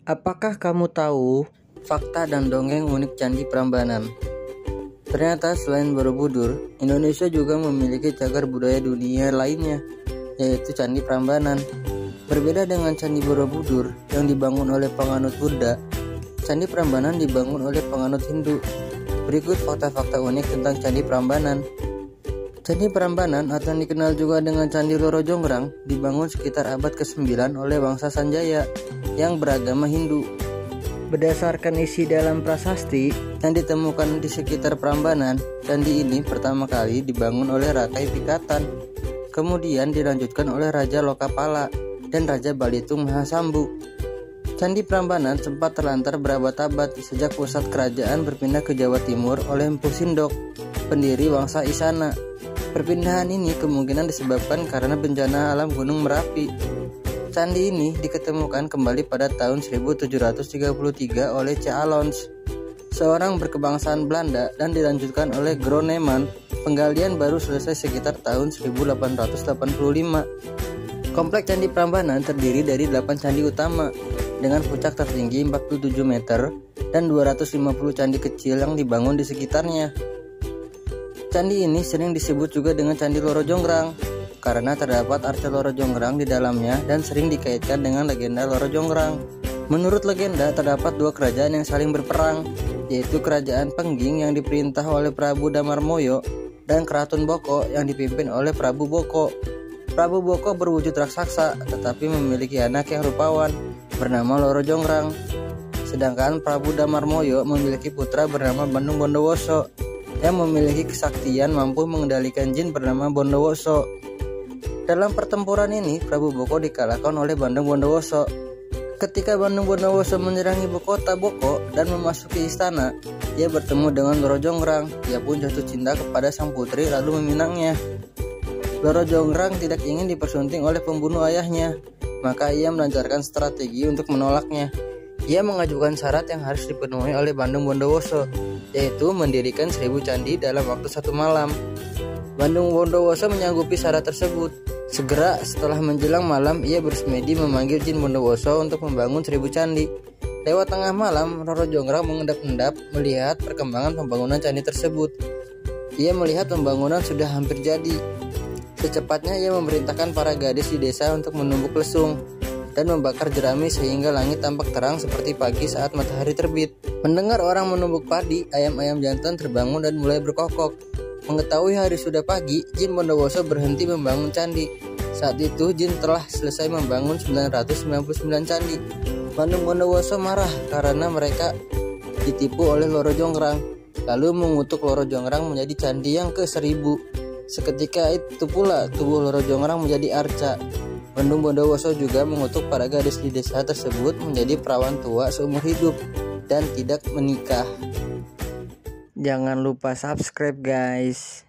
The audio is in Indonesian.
Apakah kamu tahu fakta dan dongeng unik Candi Prambanan? Ternyata selain Borobudur, Indonesia juga memiliki cagar budaya dunia lainnya, yaitu Candi Prambanan. Berbeda dengan Candi Borobudur yang dibangun oleh penganut Buddha, Candi Prambanan dibangun oleh penganut Hindu. Berikut fakta-fakta unik tentang Candi Prambanan. Candi Prambanan atau yang dikenal juga dengan Candi Loro Jonggrang dibangun sekitar abad ke-9 oleh bangsa Sanjaya yang beragama Hindu. Berdasarkan isi dalam prasasti yang ditemukan di sekitar Prambanan, candi ini pertama kali dibangun oleh Rakai Pikatan, kemudian dilanjutkan oleh Raja Lokapala dan Raja Balitung Mahasambu. Candi Prambanan sempat terlantar berabad-abad sejak pusat kerajaan berpindah ke Jawa Timur oleh Empu Sindok, pendiri Wangsa Isana. Perpindahan ini kemungkinan disebabkan karena bencana alam Gunung Merapi. Candi ini diketemukan kembali pada tahun 1733 oleh C. Alons, seorang berkebangsaan Belanda, dan dilanjutkan oleh Groneman. Penggalian baru selesai sekitar tahun 1885. Kompleks Candi Prambanan terdiri dari 8 candi utama dengan puncak tertinggi 47 meter dan 250 candi kecil yang dibangun di sekitarnya. Candi ini sering disebut juga dengan Candi Loro Jonggrang karena terdapat arca Loro Jonggrang di dalamnya dan sering dikaitkan dengan legenda Loro Jonggrang. Menurut legenda, terdapat dua kerajaan yang saling berperang, yaitu Kerajaan Pengging yang diperintah oleh Prabu Damarmoyo dan Keraton Boko yang dipimpin oleh Prabu Boko. Prabu Boko berwujud raksasa tetapi memiliki anak yang rupawan bernama Loro Jonggrang. Sedangkan Prabu Damarmoyo memiliki putra bernama Bandung Bondowoso yang memiliki kesaktian mampu mengendalikan jin bernama Bondowoso. Dalam pertempuran ini, Prabu Boko dikalahkan oleh Bandung Bondowoso. Ketika Bandung Bondowoso menyerang ibu kota Boko dan memasuki istana, ia bertemu dengan Loro Jonggrang. Ia pun jatuh cinta kepada sang putri lalu meminangnya. Loro Jonggrang tidak ingin dipersunting oleh pembunuh ayahnya, maka ia melancarkan strategi untuk menolaknya. Ia mengajukan syarat yang harus dipenuhi oleh Bandung Bondowoso, yaitu mendirikan 1000 candi dalam waktu 1 malam. Bandung Bondowoso menyanggupi syarat tersebut. Segera setelah menjelang malam, ia bersemedi memanggil jin Bondowoso untuk membangun 1000 candi. Lewat tengah malam, Loro Jonggrang mengendap-endap melihat perkembangan pembangunan candi tersebut. Ia melihat pembangunan sudah hampir jadi. Secepatnya ia memerintahkan para gadis di desa untuk menumbuk lesung dan membakar jerami sehingga langit tampak terang seperti pagi saat matahari terbit. Mendengar orang menumbuk padi, ayam-ayam jantan terbangun dan mulai berkokok. Mengetahui hari sudah pagi, jin Bondowoso berhenti membangun candi. Saat itu jin telah selesai membangun 999 candi. Bandung Bondowoso marah karena mereka ditipu oleh Loro Jonggrang, lalu mengutuk Loro Jonggrang menjadi candi yang ke-1000. Seketika itu pula tubuh Loro Jonggrang menjadi arca. Bandung Bondowoso juga mengutuk para gadis di desa tersebut menjadi perawan tua seumur hidup dan tidak menikah. Jangan lupa subscribe guys.